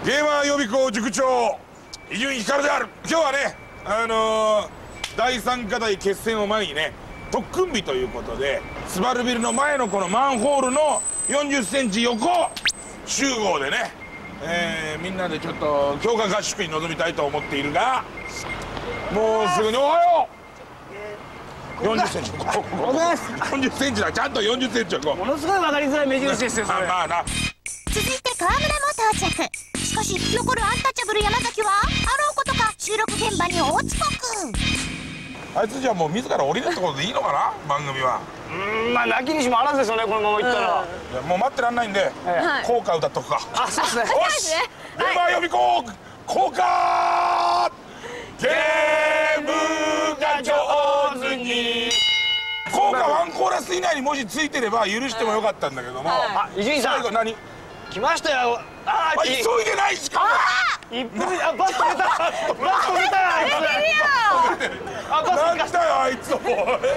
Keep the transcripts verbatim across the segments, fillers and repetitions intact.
ゲーマー予備校塾長伊集院光である。今日はねあのー、だいさん課題決戦を前にね特訓日ということでスバルビルの前のこのマンホールのよんじゅっセンチ横集合でね、えー、みんなでちょっと強化合宿に臨みたいと思っているが、もうすぐにおはようよんじゅっセンチ、よんじゅっセンチだ、ちゃんとよんじゅっセンチはこう。 ものすごい分かりづらい目印ですよそれ。 まあまあな。 続いて川村も到着。しかし残るアンタッチャブル山崎はあろうことか収録現場に大遅刻。 あいつじゃあもう自ら降りるってことでいいのかな番組は。 うーん、まあなきにしもあらずですよねこのままいったら。 いやもう待ってらんないんで校歌歌っとくか。 あ、そうですね。 よし、ゲーマー予備校校歌。ゲームが上手に。効果ワンコーラス以内にもしついてれば許してもよかったんだけども。 あ、伊集院さん最後何来ましたよ。ああ、 急いでないしかも一分で、あ、バット出たバット出たあいつ。あ、バットなんだよあいつも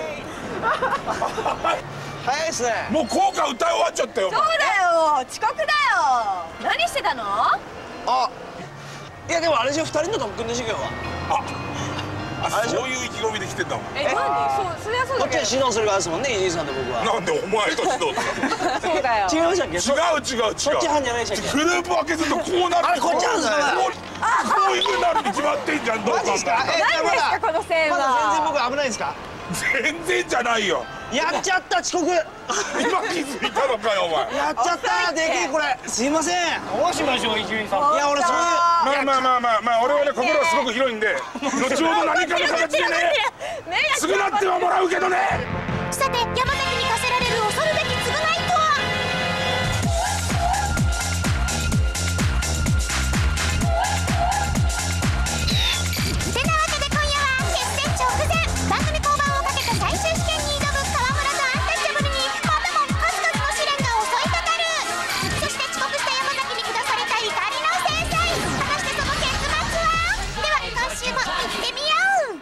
早いですね。 もう効果歌い終わっちゃったよ。 そうだよ、遅刻だよ。何してたの？ あ、いやでもあれでしょ、二人の特訓で授業は。 あ、そういう意気込みで来てんだもん。 え、なんで？そう、それはそうこっちだけど。 は指導する側ですもんね、伊集院さんと僕は。 なんでお前と指導するそうだよ。 違いましたっけ？ 違う違う違う。 そっち班じゃないでしたっけ？ グループ分けするとこうなる。 あれこっちなんですか？ こういう風になるに決まってんじゃん。どう考えマジですか？え、 何ですかこの線まだ全然は。 僕危ないですか？ 全然じゃないよ。 やっちゃった遅刻。 今気づいたのかよお前。 やっちゃったでけえこれ。すいません。どうしましょう伊集院さん。いや俺そういう。 まあまあまあまあまあ俺はね心はすごく広いんで後ほど何かの形でね償ってはもらうけどね。 さて山崎に課せられる恐るべき償いとは。てなわけで今夜は決戦直前、番組降板をかけた最終試験に挑む川村とアンタッチャブルにまたも数々の試練が襲いかかる。そして遅刻した山崎に下された怒りの制裁、果たしてその結末は。では今週も行ってみよう。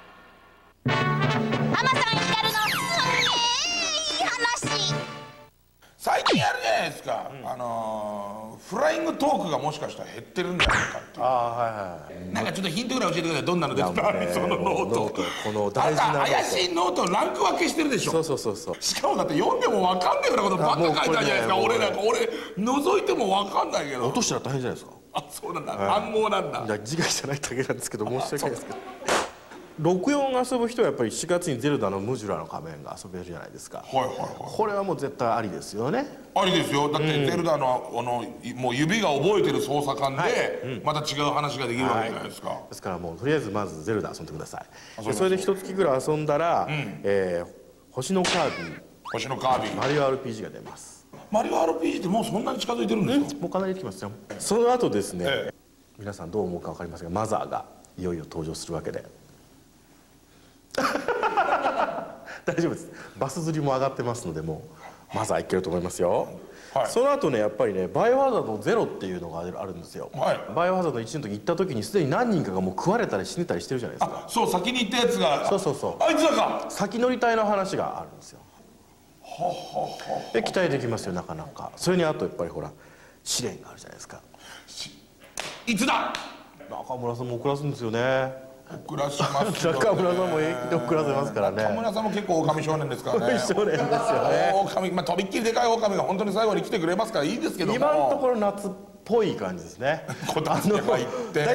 浜さん光のすんげーいい話。 最近あるじゃないですか、あのフライングトークがもしかしたら減ってるんじゃないかっていう。 ああはいはい。 なんかちょっとヒントぐらい教えてください。どんなのですかそのノート。 この大事なあんた怪しいノートランク分けしてるでしょ。 そうそうそうそう。 しかもだって読んでも分かんないようなことばっか書いたじゃないですか。俺なんか俺覗いても分かんないけど。 落としたら大変じゃないですか。 あ、そうなんだ。暗号なんだ。 いや字が汚いだけなんですけど申し訳ないですけど。ろくじゅうよん遊ぶ人はやっぱりしがつにゼルダのムジュラの仮面が遊べるじゃないですか。 はいはいはい。 これはもう絶対ありですよね。 ありですよ。だってゼルダのあのもう指が覚えてる操作感でまた違う話ができるわけじゃないですか。 ですからもうとりあえずまずゼルダ遊んでください。でそれで一月ぐらい遊んだら、えー星のカービィ、 星のカービィ、 マリオ アールピージー が出ます。 マリオ アールピージー ってもうそんなに近づいてるんですか？ もうかなりできますよ。その後ですね、 ええ皆さんどう思うか分かりませんがマザーがいよいよ登場するわけで大丈夫です。バス釣りも上がってますのでもうマザーいけると思いますよ。 はいその後ねやっぱりねバイオハザードゼロっていうのがあるんですよ。 はいバイオハザードいちの時行った時にすでに何人かがもう食われたり死ねたりしてるじゃないですか。 あ、そう先に行ったやつが。 そうそうそう。 あいつらか。 先乗り隊の話があるんですよ。で期待できますよなかなか。それにあとやっぱりほら試練があるじゃないですか。 いつだ。 中村さんも遅らすんですよね。 遅らしますよね。 中村さんも平気で遅らせますからね。 中村さんも結構狼少年ですからね。 少年ですよね。 狼、まあとびっきりでかい狼が本当に最後に来てくれますからいいですけども。 今のところ夏っぽい感じですね。 こたつで入って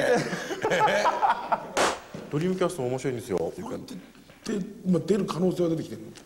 ドリームキャストも面白いんですよ。 これってで今出る可能性は出てきてるの。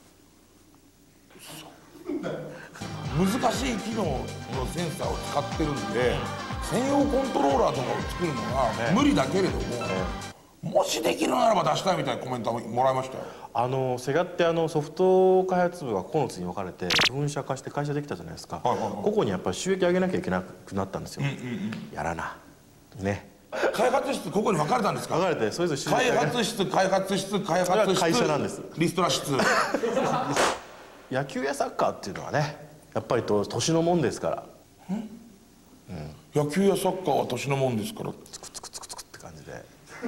難しい機能のセンサーを使ってるんで専用コントローラーとかを作るのが無理だけれども、もしできるならば出したいみたいなコメントももらいましたよ。 あのセガってあのソフト開発部がここのつに分かれて分社化して会社できたじゃないですか。 はいはいはいここにやっぱり収益上げなきゃいけなくなったんですよ。やらなね。 開発室ここに分かれたんですか？ 分かれてそれぞれ収益上開げ発室開発室開発室それは会社なんです。 リストラ室野球やサッカーっていうのはねやっぱりと年のもんですから。 野球やサッカーは年のもんですから。 つくつくつくつくって感じで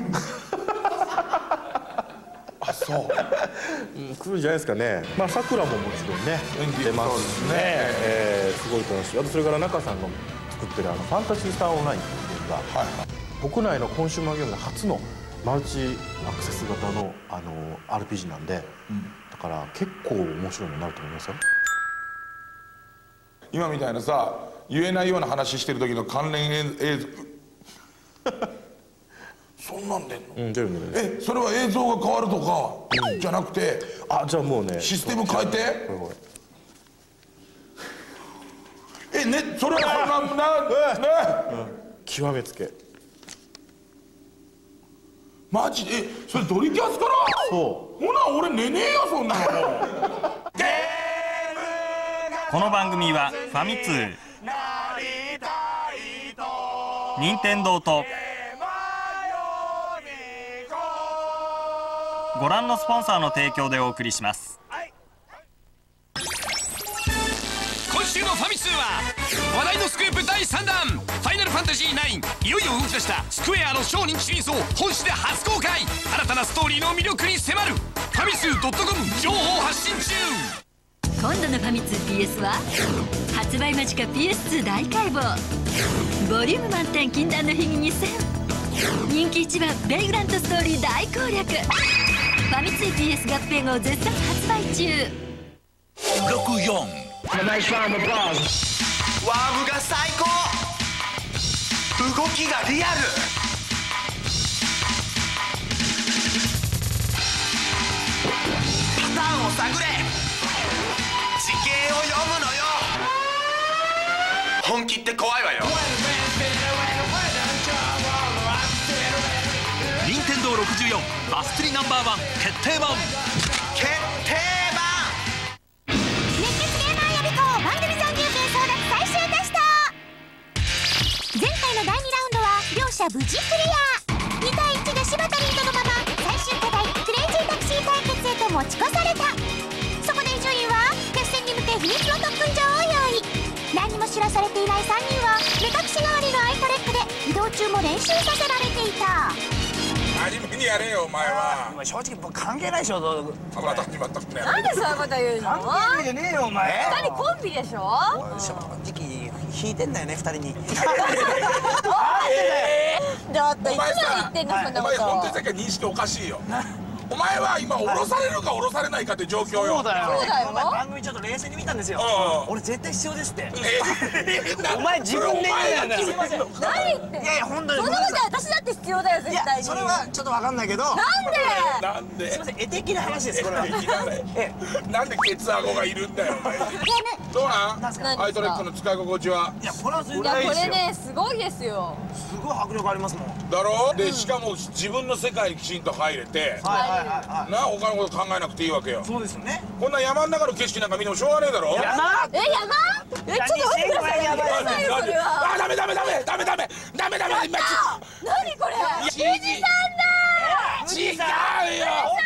あ、そう。 うん来るんじゃないですかね。まあさくらももちろんね演技出ますしね。えーすごい楽しい。あとそれから中さんの作ってるあのファンタジースターオンラインっていうゲームが、はい、国内のコンシューマーゲームで初のマルチアクセス型の、あの アールピージー なんで、うん、だから結構面白いものになると思いますよ。 今みたいなさ言えないような話してる時の関連映像そんなん出んの？ うん、出るんだよね。 え、それは映像が変わるとか、うん、じゃなくて、 あ、じゃあもうねシステム変えて、これこれえ、ね、それはな、な、ね、 極めつけ。 マジで、え、それドリキャスから？ そう。 ほな、俺寝ねえよ、そんなの。 この番組はファミ通、任天堂とご覧のスポンサーの提供でお送りします。 今週のファミ通は話題のスクープだいさんだん「ファイナルファンタジーナイン」いよいよ動き出したスクエアの超人気シリーズを本誌で初公開。新たなストーリーの魅力に迫るファミ通 .com 情報発信中。 今度のファミ通 ピーエス は発売間近 ピーエスツー 大解剖、ボリューム満点禁断の秘技にせん、人気一番ベイグラントストーリー大攻略。ファミ通 ピーエス 合併後絶賛発売中。 ろくよんワームが最高、動きがリアル、パターンを探れ、地形を読むのよ。本気って怖いわよ。任天堂ろくじゅうよんバス釣りナンバーワン決定版決定版熱血ゲーマー予備校番組さんじゅうけん争奪最終テスト。前回のだいにラウンドは両者無事クリア。にたいいちで柴田リードのまま最終課題クレイジータクシー対決へと持ち越された。そこで順位は決戦に向け秘密の特訓場を用意。何にも知らされていないさんにんは目隠し代わりのアイトレックで移動中も練習させられていた。 真面目にやれよお前は。 お前正直僕関係ないでしょ。 ほら始まったね。 なんでそういうこと言うの？ 関係ないじゃねえよお前。 二人コンビでしょ？ 正直引いてんだよね二人に。 だっていつまで言ってんのそんなこと。 お前本当にさっきは認識おかしいよ。お前は今降ろされるか降ろされないかって状況よ。 そうだよ。 そうだよ。 番組ちょっと冷静に見たんですよ。俺絶対必要ですって。お前自分で言うんだよ。すいません。 何言ってんの？ いやいや本当に。 そんなこと私だって必要だよ絶対に。 それはちょっとわかんないけど。 なんで？ なんで？ すいません、絵的な話です。これは。 なんでケツアゴがいるんだよ。どうなん？アイトレックの使い心地は。 いやこれはすごい。 いやこれねすごいですよ。 すごい迫力ありますもん。 だろ？でしかも自分の世界にきちんと入れて。 はいはいはい。 な他のこと考えなくていいわけよ。 そうですよね。 こんな山の中の景色なんか見てもしょうがねえだろ。 山？ え山？えちょっと待ってください。やばいなよそれは。 あダメダメダメダメダメダメダメ今何これ？富士山だ。 違うよ。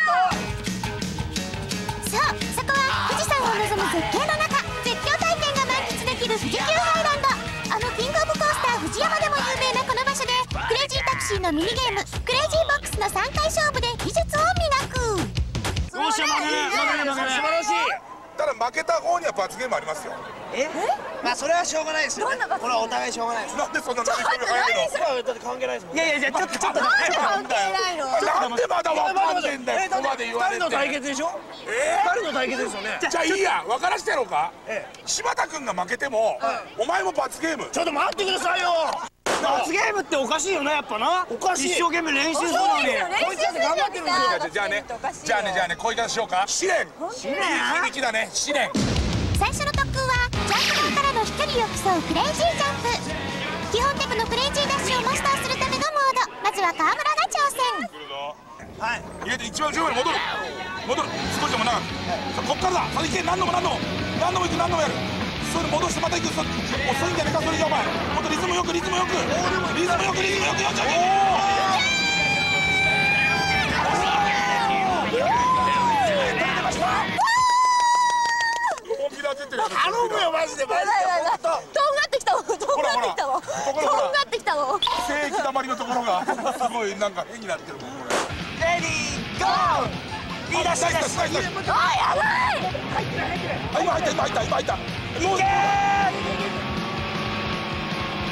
そうそこは富士山を望む絶景の中絶叫体験が満喫できる富士急ハイランド。あのキングオブコースター富士山でも有名なこの場所でクレイジータクシーのミニゲームクレイジーボックスのさんかい勝負で技術を磨く。 よっしゃ負ける負ける負ける。素晴らしい。 ただ負けた方には罰ゲームありますよ。 え？まあそれはしょうがないですよね。これはお互いしょうがないです。 なんでそんな何組入るの？ だって関係ないですもん。いやいやいやちょっとちょっと関係ないの。 なんでまだわかんねえんだよ。ここまで言われて。 二人の対決でしょ？ え？ 二人の対決ですよね。 じゃあいいや分からしてやろうか。柴田君が負けてもお前も罰ゲーム。 ちょっと待ってくださいよ。罰ゲームっておかしいよねやっぱな。おかしい。一生懸命練習するのにこいつだって頑張ってるんですよ。 じゃあねじゃあねじゃあねこういう感じしようか。試練試練響きだね試練。 最初の特訓はジャンプ台からの飛距離を競うクレイジージャンプ。基本テクのクレイジーダッシュをマスターするためのモード。まずは川村が挑戦。 はい。入れて一番後ろまで戻る戻る少しでも長く。さあこっからだ。さあ行け何度も何度も何度も行く何度もやる。それ戻してまた行く。遅いんじゃねえかそれじゃお前。もっとリズムよくリズムよくリズムよくリズムよくよっちゃ頼むよマジでマジで。 とんがってきたのとんがってきたのとんがってきたの。 聖域だまりのところがすごいなんか変になってるもんこれ。 レディーゴー。リーダーしたしたした。 あやばい。 今入った今入った今入った。 いけー。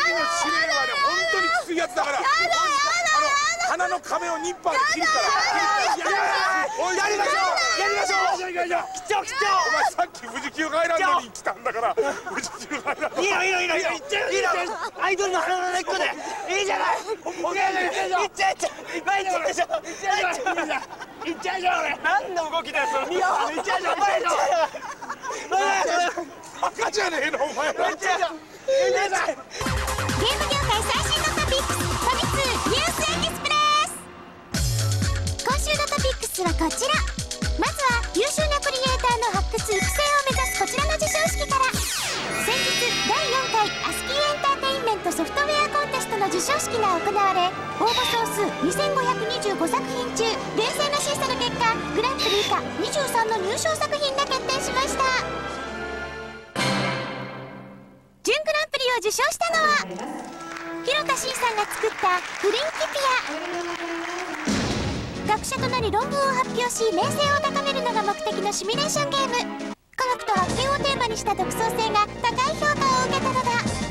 はね本当にきついやつだから。あの鼻の壁をニッパーで切るから。 やりましょうやりましょういやいや来ちゃう来ちゃう。 お前さっき富士急ハイランドに来たんだから。富士急ハイランド。 いいのいいのいいのいいのいっちゃういいのアイドルの鼻の根っこでいいじゃない。いっちゃういっちゃういっぱいいっちゃうでしょ。いっちゃういっちゃういっちゃうじゃん俺。何の動きだよそれ。いっちゃうじゃんいっちゃうじゃん。 バカじゃねえのお前。 ゲーム業界最新のトピックスファミ通ニュースエキスプレス。今週のトピックスはこちら。まずは優秀なクリエイターの発掘育成を目指すこちらの授賞式から。先日だいよんかいアスキーエンターテインメントソフトウェアコンテストの授賞式が行われ、応募総数にせんごひゃくにじゅうごさくひん中厳正な審査の結果、グランプリ以下にじゅうさんの入賞作品が決定しました。準グランプリを受賞したのは広田真さんが作ったプリンキピア。学者となり論文を発表し名声を高めるのが目的のシミュレーションゲーム。科学と発見をテーマにした独創性が高い評価を受けたのだ。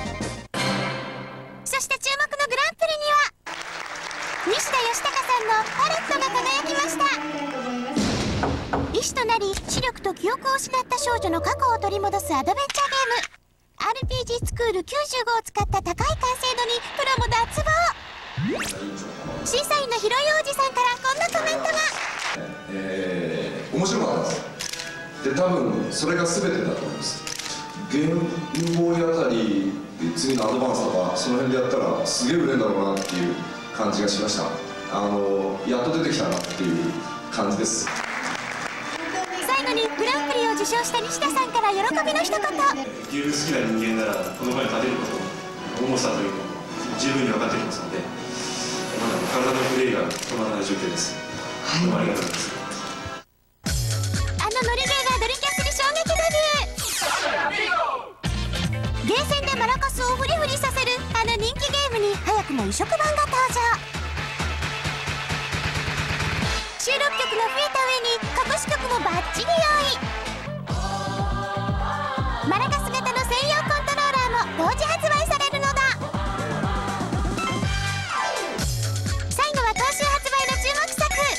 そして注目のグランプリには西田義孝さんのパレットが輝きました。医師となり視力と記憶を失った少女の過去を取り戻すアドベンチャーゲーム。 アールピージー スクールきゅうじゅうごを使った高い完成度にプロも脱帽。審査員の広井王子さんからこんなコメントが。 えー、面白かったです。で多分それが全てだと思います。ゲームボーイあたり次のアドバンスとかその辺でやったらすげえ売れるんだろうなっていう感じがしました。あのやっと出てきたなっていう感じです。 最後にグランプリを受賞した西田さんから喜びの一言。 ゲーム好きな人間ならこの場に立てることの重さというか十分に分かってきますので、まだ体のプレーが止まらない状況です。どうもありがとうございます。 あのノルウェーがドリキャスに衝撃デビュー。ゲーセンでマラカスをフリフリさせるあの人気ゲームに早くも移植版が登場。収録曲が増えた上に隠し曲もバッチリ用意。マラカス型の専用コントローラーも同時発売されるのだ。最後は今週発売の注目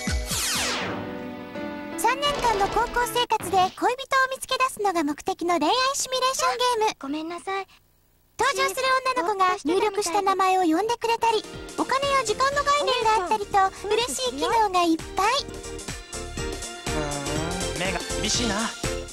作。さんねんかんの高校生活で恋人を見つけ出すのが目的の恋愛シミュレーションゲーム。ごめんなさい。登場する女の子が入力した名前を呼んでくれたり、お金や時間の概念があったりと嬉しい機能がいっぱい。 目が厳しいな。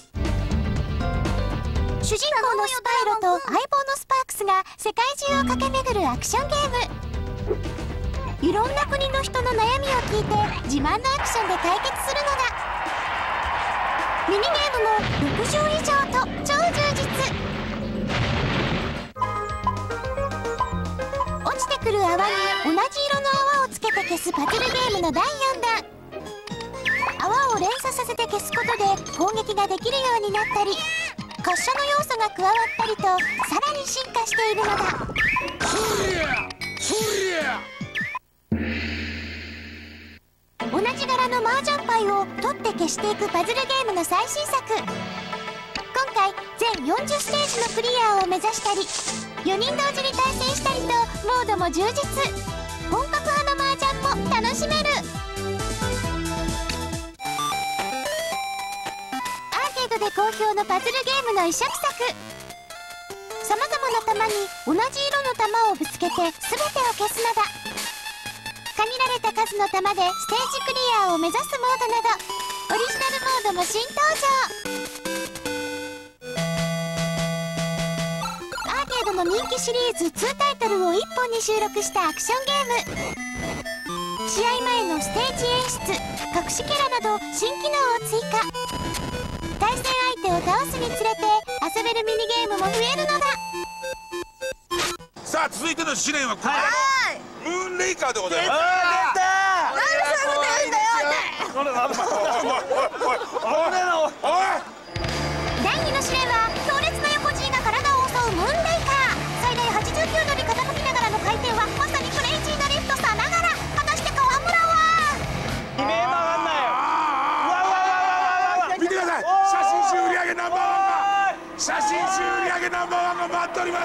主人公のスパイロと相棒のスパークスが世界中を駆け巡るアクションゲーム。いろんな国の人の悩みを聞いて自慢のアクションで解決するのだ。ミニゲームもろくじゅう以上と超充実。落ちてくる泡に同じ色の泡をつけて消すパズルゲームのだいよんだん。泡を連鎖させて消すことで攻撃ができるようになったり、滑車の要素が加わったりとさらに進化しているのだ。同じ柄の麻雀牌を取って消していくパズルゲームの最新作。今回全よんじゅうステージのクリアを目指したり、よにん同時に対戦したりとモードも充実。本格派の麻雀も楽しめる。アーケードで好評のパズルゲームの移植作。さまざまな弾に同じ色の弾をぶつけて全てを消すのだ。限られた数の弾でステージクリアを目指すモードなど、オリジナルモードも新登場。アーケードの人気シリーズにタイトルをいっぽんに収録したアクションゲーム。試合前のステージ演出、隠しキャラなど新機能を追加。対戦相手を倒すにつれて遊べるミニゲームも増えるのだ。 さあ続いての試練はこちらのムーンレイカーでございます。 だいにの試練は強烈な横 G が体を襲うムーンレイカー。最大はちじゅうきゅうどで傾きながらの回転はまさにクレイジーなリフトさながら。果たして川村は悲鳴も上がんないよ。うわうわうわうわうわうわ。 見てください、写真集売り上げナンバーワンが写真集売り上げナンバーワンが待っております。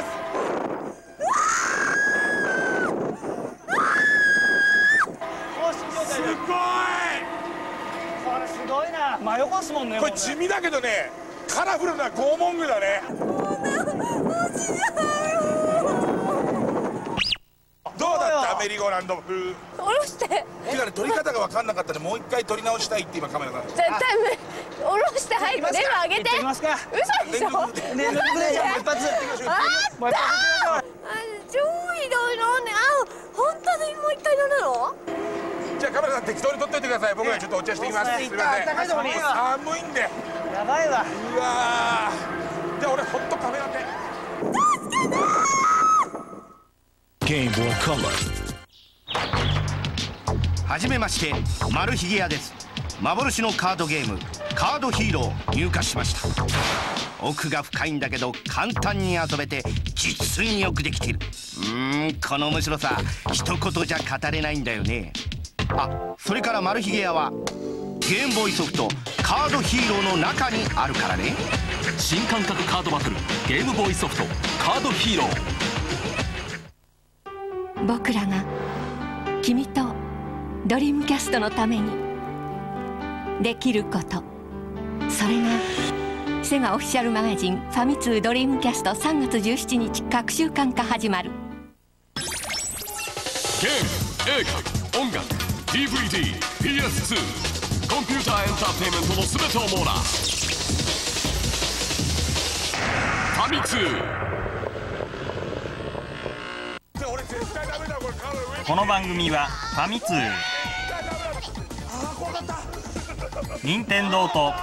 すごい、 これすごいな。真横っすもんね。 これ地味だけどね、カラフルな拷問具だね。どうだったメリーゴーランド風。 下ろして。てかね、撮り方が分かんなかったんでもう一回撮り直したいって今カメラさん絶対下ろして早く電話上げて。 行ってきますか。 嘘でしょ。 連続でじゃあもう一発。もう一発。 超ひどいのね。あ、本当にもう一回乗るの？ じゃあカメラさん適当に撮っといてください。僕がちょっとお茶してきます。すみません。 高いとこにいるわ。 寒いんで。 やばいわ。 うわー。じゃあ俺ホットカメラで。 ゲームボーイカラー。はじめまして、マルヒゲ屋です。幻のカードゲームカードヒーロー入荷しました。奥が深いんだけど簡単に遊べて実によくできている。うーん、この面白さ一言じゃ語れないんだよね。あ、それからマルヒゲ屋はゲームボーイソフトカードヒーローの中にあるからね。 新感覚カードバトルゲームボーイソフトカードヒーロー。 僕らが君とドリームキャストのためにできること、それがセガオフィシャルマガジンファミ通ドリームキャストさんがつじゅうしちにち各週間化始まる。 ゲーム、映画、音楽、ディーブイディー、ピーエスツー、コンピューターエンターテインメントの全てを網羅。ファミ通。 この番組はファミ通、任天堂と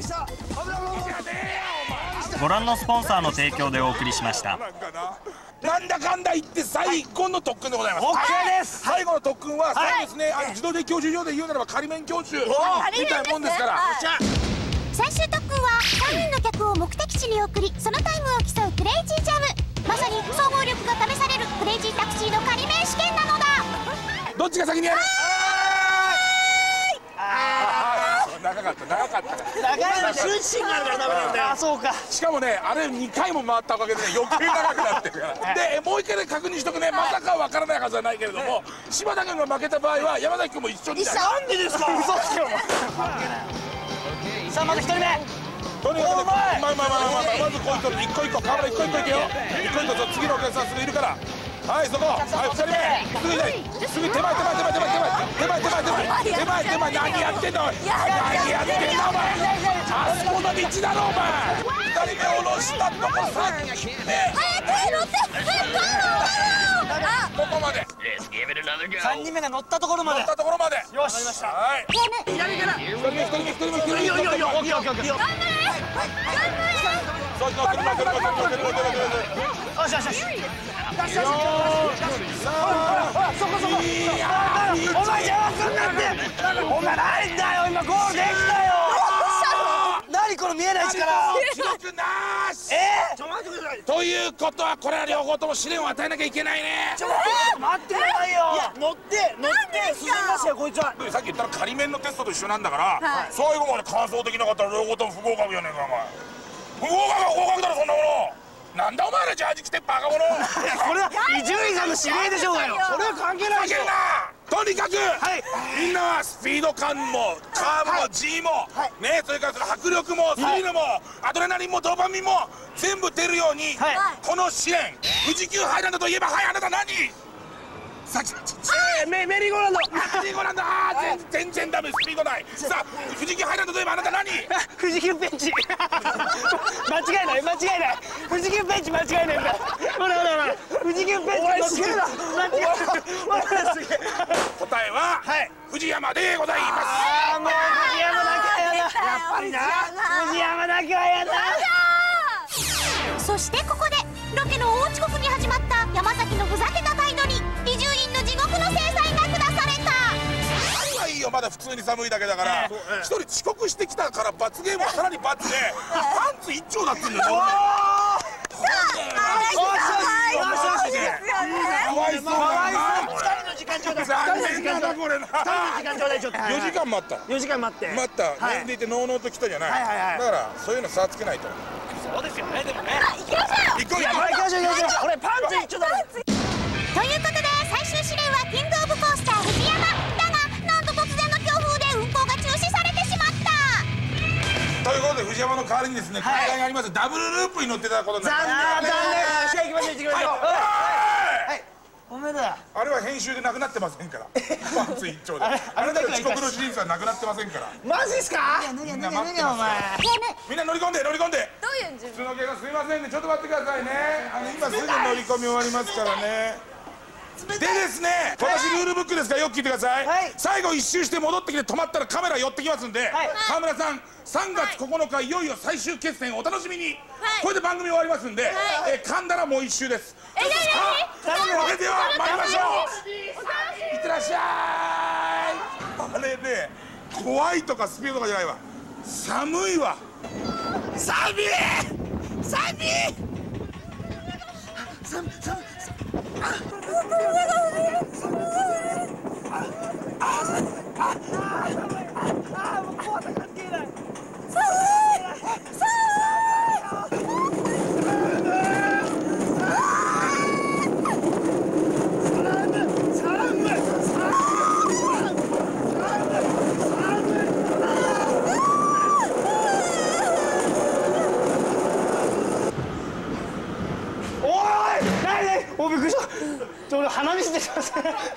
ご覧のスポンサーの提供でお送りしました。 マなんだかんだ言って最後の特訓でございます。 オッケーです。 最後の特訓はそうですね、あの自動で教習所で言うならば仮免教習みたいなもんですから。 最終特訓はさんにんの客を目的地に送り、そのタイムを競うクレイジージャム。まさに総合力が試されるクレイジータクシーの仮免試験なのだ。 どっちが先にやる？長かった長かった長いの終止があるからダメなんだよ。あ、そうか。 しかもね、あれにかいも回ったおかげでね、余計長くなってるからで、もう一回確認しとくね。まさかわからないはずはないけれども、柴田君が負けた場合は山崎君も一緒に。 なんでですか？嘘つけよ。さあまずひとりめ。 とにかくまあまあまあまあまあまずこいつ一個一個河村一個一個いけよ。一個一個次のお客さんすぐいるから。はい、そこ。はい、ふたりめ。すぐすぐ手前手前手前手前手前手前手前手前手前何やってんの？何やってんのお前。あそこの道だろお前。ふたりめ下ろしたとこさ。ね。 早く乗って。 ここまで。 さんにんめが乗ったところまで。 乗ったところまで。 よし。 はい。 左から。 一人目一人目一人目一人目。 いいよいいよいいよ。オッケーオッケーオッケー。 そうそう、車車車車車車車。 よしよしよし。よしよし。ほらそこそこ。お前邪魔すんなって。お前ないんだよ今ゴールできたよ。何この見えない力。 記録なーし。 えー、ちょ待ってください。 ということはこれは両方とも試練を与えなきゃいけないね。 ちょっと待ってくださいよ。いや乗って乗って進みますよこいつは。 さっき言ったら仮免のテストと一緒なんだから、最後まで完走できなかったら両方とも不合格やねんかお前。不合格は合格だろそんなもの。なんだお前らジャージ着てバカ者。 これは伊集院さんの指令でしょうがよ。それは関係ないでしょ。 とにかく、はい、みんなはスピード感もカーブも G も、はい、ね、それからその迫力もスリルも、はい、アドレナリンもドーパミンも全部出るように、はい、この試練富士急ハイランドといえば、はい、あなた何？さえー、メメリーゴーランド。 メリーゴーランド、ああ、全然ダメ、スピードない。さあ、富士急ハイランドといえばあなた何？ 富士急ベンチ。間違いない間違いない。富士急ベンチ間違いないんだ。ほらほらほら。富士急ベンチ。お前すげえな。間違いない。 答えは、はい、富士山でございます。 ああ、もう富士山だけはやだ。やっぱりな。富士山だけはやだ。 そしてここでロケの大遅刻に始まった山崎のふざけた態度に伊集院の地獄の制裁が下された。 いいよ、まだ普通に寒いだけだから一人遅刻してきたから罰ゲームはさらに罰でパンツ一丁だってんだよ。かわいそうだな。ふたりの時間ちょうだい。残念だこれな。ふたりの時間ちょうだい。ちょっとよじかん待った。 よじかん待って待った。年でいてノーノーと来たじゃない。だからそういうの差つけないと。 そうですよね。でもね。 行きましょう。 行こうよ。 行きましょう行きましょう。俺パンツ一丁だ。 ということで最終試練はキングオブコースター藤山だが、なんと突然の強風で運行が中止されてしまった。 ということで藤山の代わりにですね、今回がありますダブルループに乗っていただくことになります。 残念。じゃあ行きましょう行きましょう。はい。おめでとう。 あれは編集でなくなってませんから。パンツ一丁で。あなたの遅刻の事実はなくなってませんから。 マジっすか？ みんな待ってます。みんな乗り込んで乗り込んで。 どういう順普通のお客さんすみませんね、ちょっと待ってくださいね。あの今すぐ乗り込み終わりますからね。でですね、私ルールブックですからよく聞いてください。最後一周して戻ってきて止まったらカメラ寄ってきますんで、川村さんさんがつここのかいよいよ最終決戦お楽しみに。これで番組終わりますんで、噛んだらもう一周です。それでは参りましょう。いってらっしゃい。あれね、怖いとかスピードとかじゃないわ、寒いわ。寒い寒い寒い寒い。 お、びっくりした。ちょ、俺鼻水出てます。さんがつここのか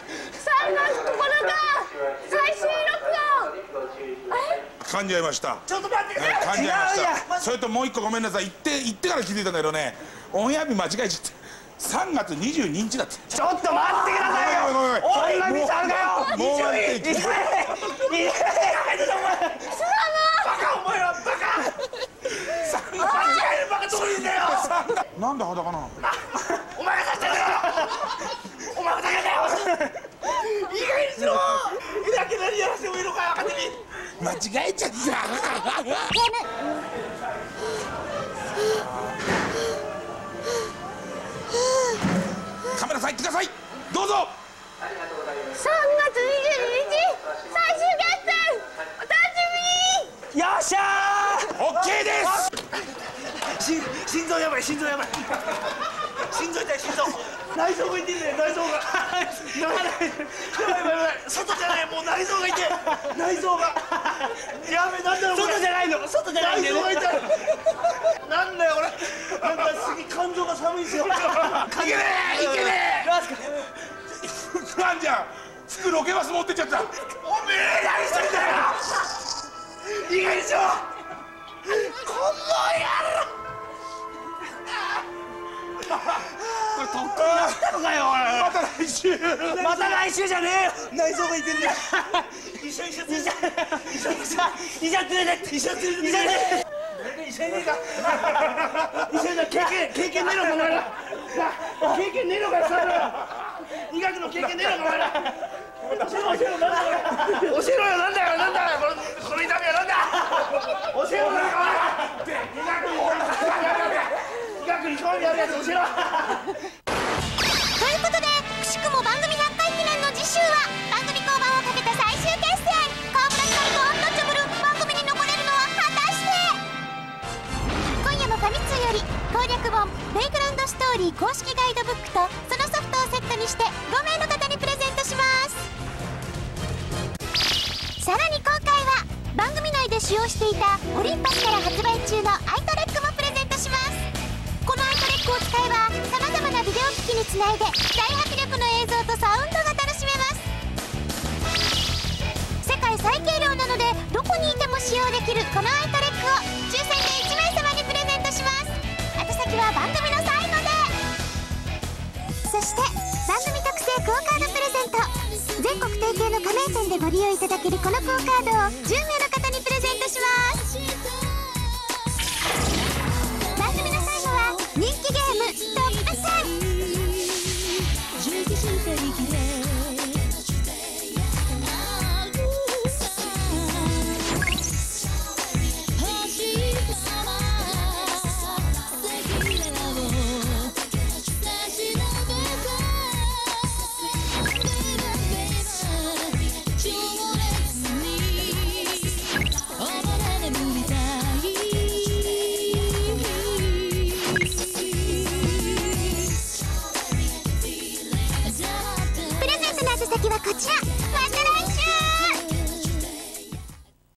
最終録音。 噛んじゃいました。 ちょっと待ってください。 噛んじゃいました。それともう一個ごめんなさい。言って言ってから気づいたんだけどね、オンエア日間違えちゃって。さんがつにじゅうににちだって。 ちょっと待ってくださいよ。おい、今見ちゃうかよ。 もう終わっていき。いやいやいや、お前。 バカお前はバカ。間違えるバカどういうんだよ。 なんで裸なの？ お前がさせてる。 間違えちゃった。ゲームカメラさん行ってください。どうぞ。 さんがつにじゅうににち最終決戦お楽しみに。 よっしゃー。 オッケーです。 し心臓やばい、心臓やばい、心臓痛い、心臓内臓が痛いね、内臓がやばいやばいやばい、外じゃない、もう内臓が痛い、内臓がやべ、なんだろう、外じゃないの、外じゃないんだよ、内臓が痛い、なんだよこれ、なんか次肝臓が寒いんですよ。いけねえ、いけねえ。なんすかフランちゃん、服ロケバス持ってっちゃった。おめえ何してんだよ。 いい加減にしろ。この野郎。これ特訓なったのかよ。 また来週。 また来週じゃねえよ。内臓がいてんだよ。医者医者医者医者医者連れてって医者連れてって医者連れてって医者いねえか。医者だ、経験経験ねえのかお前ら。経験ねえのかよそれ。医学の経験ねえのかお前ら。教えろ教えろなんだこれ。教えろよなんだよなんだこのこの痛みはなんだ。教えろなんだお前。医学に興味あるやつ教えろ。 ということでくしくも番組ひゃっかい記念の次週は番組降板をかけた最終決戦。川村ひかるとアンタッチャブル、番組に残れるのは果たして。今夜もファミ通より攻略本「ベイグラウンドストーリー」公式ガイドブックとそのソフトをセットにしてごめいの方にプレゼントします。さらに今回は番組内で使用していたオリンパスから発売中のアイトレックもプレゼントします。このアイトレックを使えばさまざまなビデオ機器につないで大迫力の映像とサウンドが楽しめます。世界最軽量なのでどこにいても使用できるこのアイトレックを抽選でいちめいさまにプレゼントします。宛先は番組の最後で。そして番組特製クオカードプレゼント。全国提携の加盟店でご利用いただけるこのクオカードをじゅうめいの方にプレゼントします。番組の最後は人気ゲームトップさん。プレゼントの宛先はこちら。